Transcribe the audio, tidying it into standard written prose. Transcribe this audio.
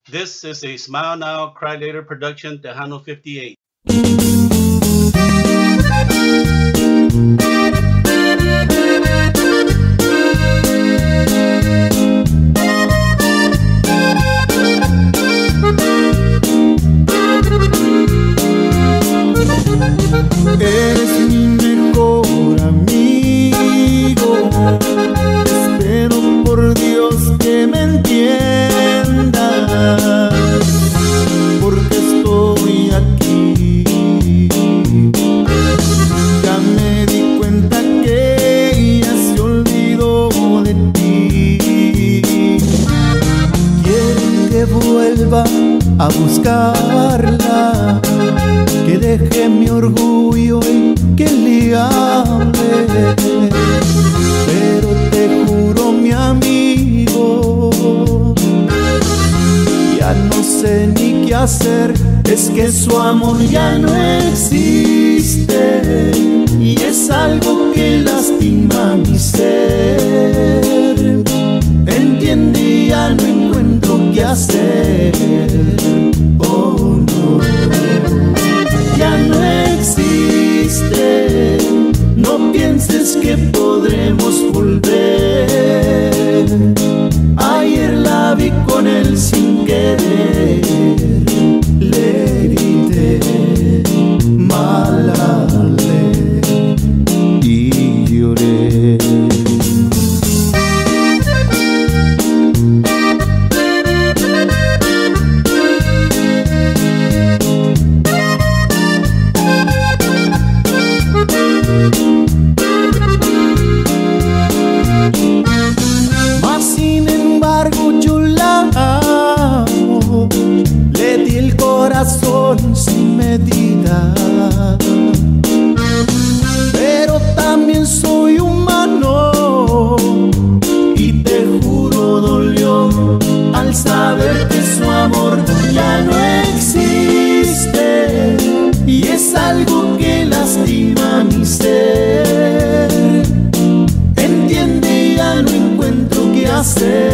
This is a Smile Now, Cry Later production, Tejano 58. Eres mi mejor amigo, espero por Dios que me entiendas, porque estoy aquí. Ya me di cuenta que ella se olvidó de ti. Quiere que vuelva a buscarla, que deje mi orgullo y que le hable. Pero te juro, mi amigo, ya no sé ni qué hacer. Es que su amor ya no existe y es algo que lastima mi ser. Entiende, ya no encuentro qué hacer. Oh no, ya no existe. No pienses que podremos volver. Ayer la vi con él sin querer. Le grité, mal hablé y lloré. Mas sin embargo yo la amo, le di el corazón sin medida, pero también soy humano y te juro dolió al saber que su amor ya no existe y es algo que lastima mi ser. Entiende, ya no encuentro qué hacer.